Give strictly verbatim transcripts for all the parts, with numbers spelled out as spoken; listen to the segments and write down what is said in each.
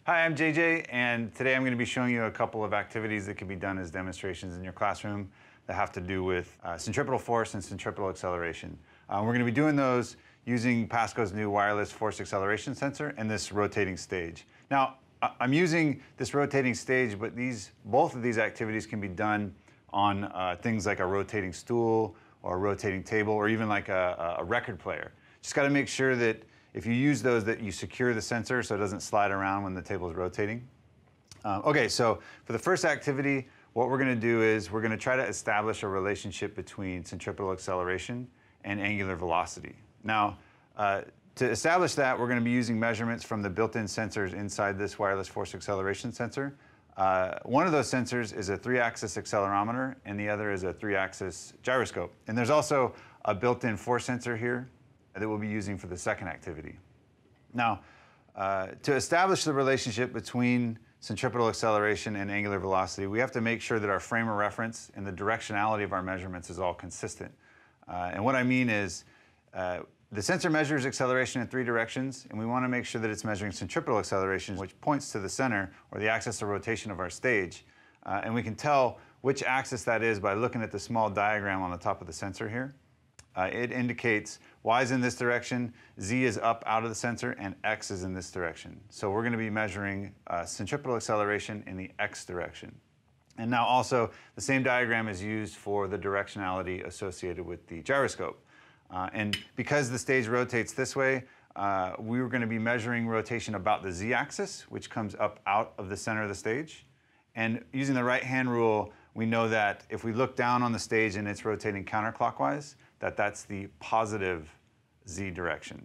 Hi, I'm J J, and today I'm going to be showing you a couple of activities that can be done as demonstrations in your classroom that have to do with uh, centripetal force and centripetal acceleration. Uh, we're going to be doing those using Pasco's new wireless force acceleration sensor and this rotating stage. Now, I'm using this rotating stage, but these, both of these activities can be done on uh, things like a rotating stool or a rotating table or even like a, a record player. Just got to make sure that if you use those, that you secure the sensor so it doesn't slide around when the table is rotating. Um, okay, so for the first activity, what we're going to do is we're going to try to establish a relationship between centripetal acceleration and angular velocity. Now, uh, to establish that, we're going to be using measurements from the built-in sensors inside this wireless force acceleration sensor. Uh, one of those sensors is a three-axis accelerometer, and the other is a three-axis gyroscope. And there's also a built-in force sensor here that we'll be using for the second activity. Now, uh, to establish the relationship between centripetal acceleration and angular velocity, we have to make sure that our frame of reference and the directionality of our measurements is all consistent. Uh, and what I mean is, uh, the sensor measures acceleration in three directions, and we want to make sure that it's measuring centripetal acceleration, which points to the center or the axis of rotation of our stage. Uh, and we can tell which axis that is by looking at the small diagram on the top of the sensor here. Uh, it indicates Y is in this direction, Z is up out of the sensor, and X is in this direction. So we're going to be measuring uh, centripetal acceleration in the X direction. And now also, the same diagram is used for the directionality associated with the gyroscope. Uh, and because the stage rotates this way, uh, we were going to be measuring rotation about the Z-axis, which comes up out of the center of the stage. And using the right-hand rule, we know that if we look down on the stage and it's rotating counterclockwise, that that's the positive Z direction.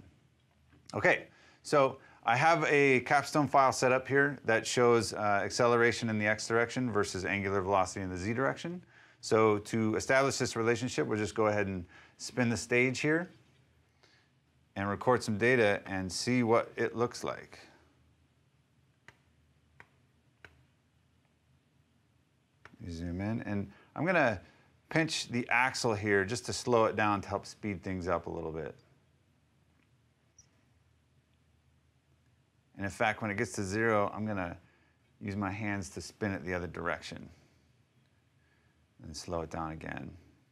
Okay, so I have a capstone file set up here that shows uh, acceleration in the X direction versus angular velocity in the Z direction. So to establish this relationship, we'll just go ahead and spin the stage here and record some data and see what it looks like. Zoom in, and I'm going to pinch the axle here just to slow it down to help speed things up a little bit. And in fact, when it gets to zero, I'm going to use my hands to spin it the other direction and slow it down again.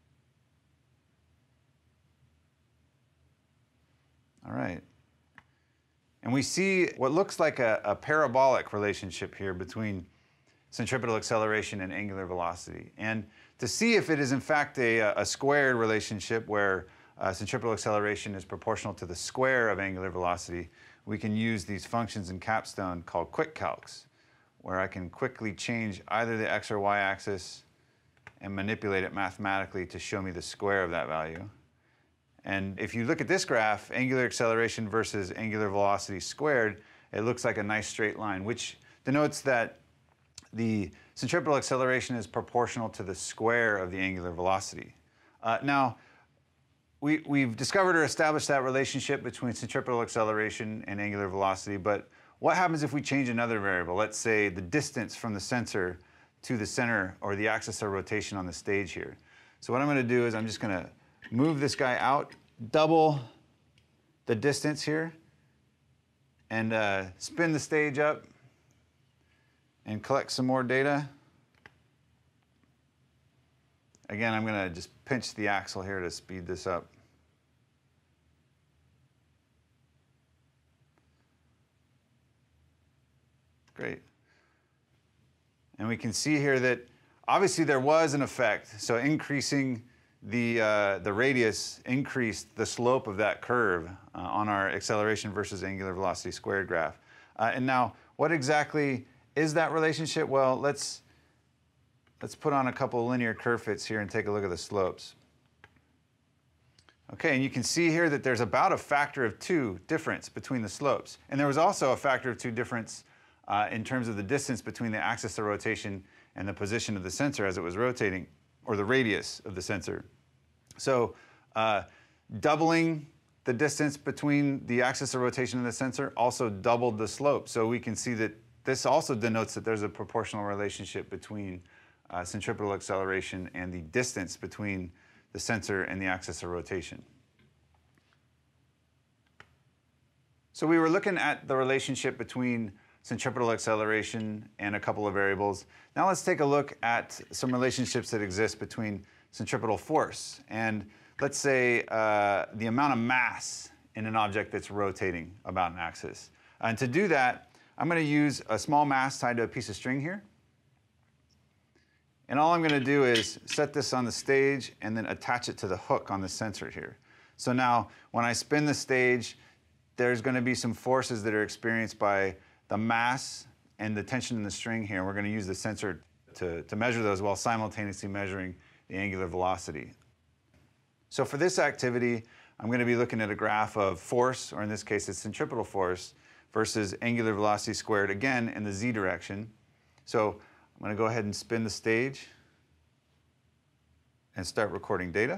All right. And we see what looks like a, a parabolic relationship here between centripetal acceleration and angular velocity. And to see if it is in fact a, a squared relationship where uh, centripetal acceleration is proportional to the square of angular velocity, we can use these functions in Capstone called quick calcs, where I can quickly change either the X or Y axis and manipulate it mathematically to show me the square of that value. And if you look at this graph, angular acceleration versus angular velocity squared, it looks like a nice straight line, which denotes that the centripetal acceleration is proportional to the square of the angular velocity. Uh, now, we, we've discovered or established that relationship between centripetal acceleration and angular velocity, but what happens if we change another variable? Let's say the distance from the sensor to the center or the axis of rotation on the stage here. So what I'm going to do is I'm just going to move this guy out, double the distance here, and uh, spin the stage up and collect some more data. Again, I'm going to just pinch the axle here to speed this up. Great. And we can see here that obviously there was an effect. So increasing the, uh, the radius increased the slope of that curve uh, on our acceleration versus angular velocity squared graph. Uh, and now, what exactly is that relationship? Well, let's, let's put on a couple of linear curve fits here and take a look at the slopes. Okay, and you can see here that there's about a factor of two difference between the slopes. And there was also a factor of two difference uh, in terms of the distance between the axis of rotation and the position of the sensor as it was rotating, or the radius of the sensor. So uh, doubling the distance between the axis of rotation and the sensor also doubled the slope. So we can see that this also denotes that there's a proportional relationship between uh, centripetal acceleration and the distance between the sensor and the axis of rotation. So we were looking at the relationship between centripetal acceleration, and a couple of variables. Now let's take a look at some relationships that exist between centripetal force and, let's say, uh, the amount of mass in an object that's rotating about an axis. And to do that, I'm going to use a small mass tied to a piece of string here. And all I'm going to do is set this on the stage and then attach it to the hook on the sensor here. So now, when I spin the stage, there's going to be some forces that are experienced by the mass and the tension in the string here. We're going to use the sensor to, to measure those while simultaneously measuring the angular velocity. So for this activity, I'm going to be looking at a graph of force, or in this case, it's centripetal force, versus angular velocity squared, again, in the z direction. So I'm going to go ahead and spin the stage and start recording data.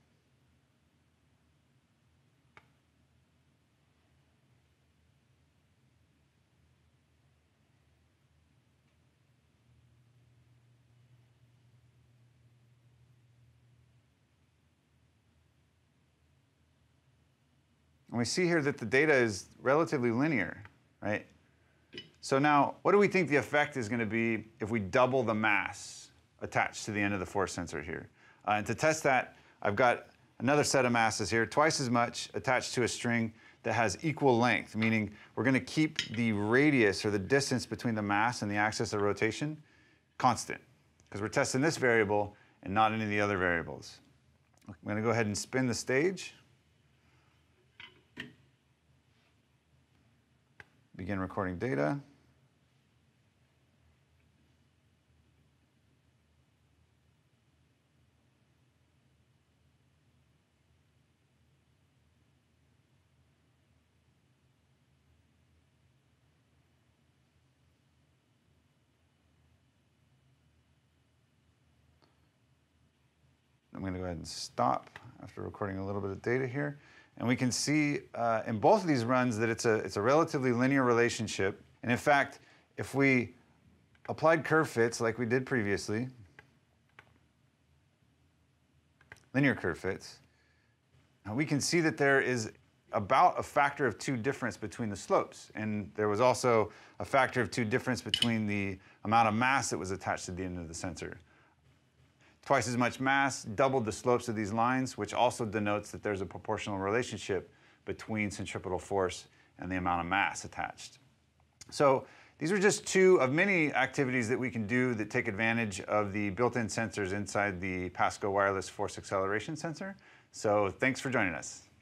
And we see here that the data is relatively linear, right? So now, what do we think the effect is going to be if we double the mass attached to the end of the force sensor here? Uh, and to test that, I've got another set of masses here, twice as much attached to a string that has equal length, meaning we're going to keep the radius or the distance between the mass and the axis of rotation constant, because we're testing this variable and not any of the other variables. I'm going to go ahead and spin the stage. Begin recording data. I'm going to go ahead and stop after recording a little bit of data here. And we can see uh, in both of these runs that it's a, it's a relatively linear relationship. And in fact, if we applied curve fits like we did previously, linear curve fits, we can see that there is about a factor of two difference between the slopes. And there was also a factor of two difference between the amount of mass that was attached to the end of the sensor. Twice as much mass, doubled the slopes of these lines, which also denotes that there's a proportional relationship between centripetal force and the amount of mass attached. So these are just two of many activities that we can do that take advantage of the built-in sensors inside the Pasco wireless force acceleration sensor. So thanks for joining us.